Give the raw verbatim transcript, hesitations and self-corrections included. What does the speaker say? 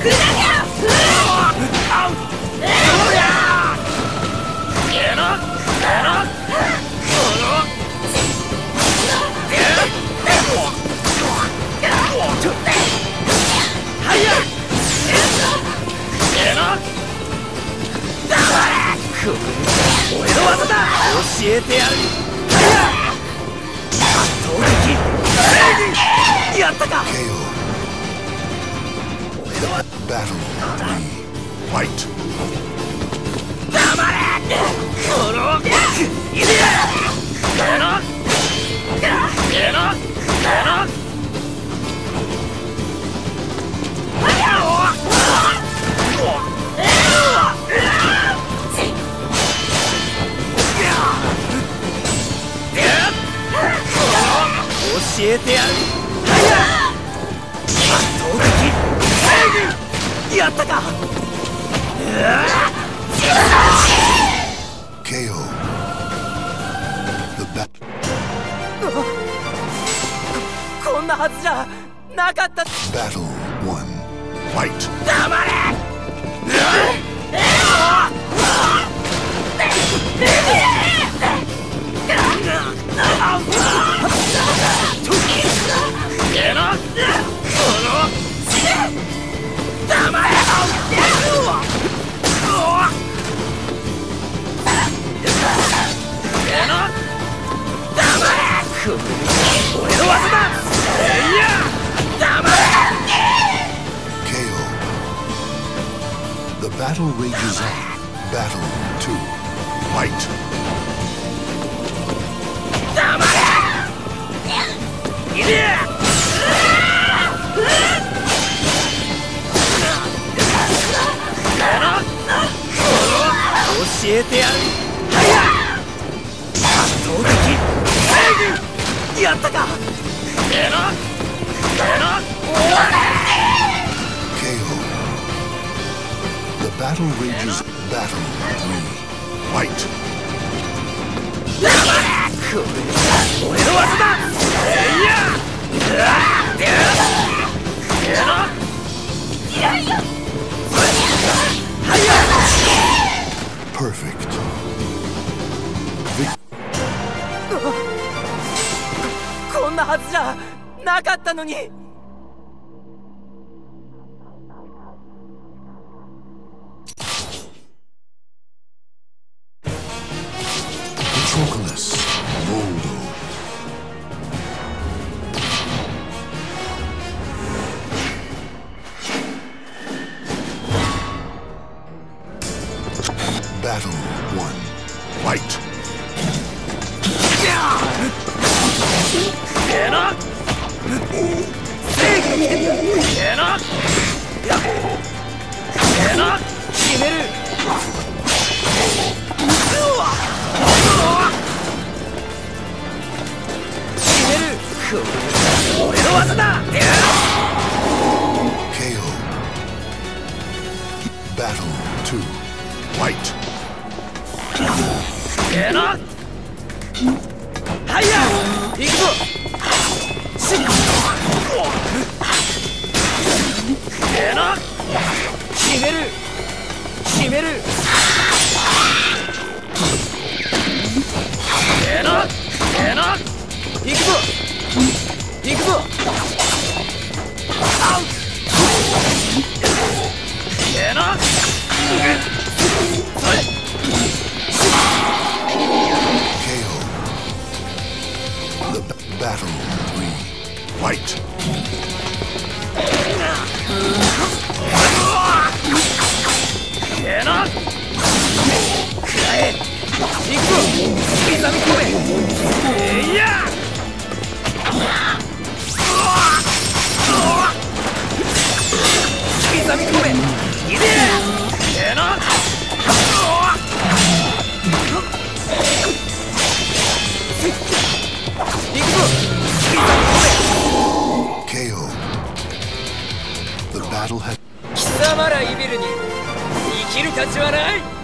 俺の技だ。教えてやる。圧倒的。やったか。俺の技。黙れ。このいでや。えのえのえの教えてやる。圧倒的。やったか。 ケーオーこ, こんなはずじゃなかった。 Battle one. Fight. 黙れ。俺の技だ。いや黙れ。 ケーオー The battle rages on. Battle two. Fight. 黙れ。いでや。教えてやる。圧倒的。やったか。えのえのケーオー The battle rages. Battle three. Fight. これ俺の技だ。いやえのいやいや。はいや。 Perfect. こんなはずじゃなかったのに。 Patroclus. Moldo. Battle one. Fight. えのえのえの決める。決める。俺の技だ。 ケーオー Battle two. Fight. えのはいや行くぞ。しっえの決める決める。えのえの行くぞ行くぞ。アウト。えのそれ。 ケーオー The battle three. Fight. えのくらえ。行くぞ刻み込め。いや刻み込め。いでえの行くぞ刻み込め。 ケーオー The battle has. 貴様らイビルに生きる価値はない。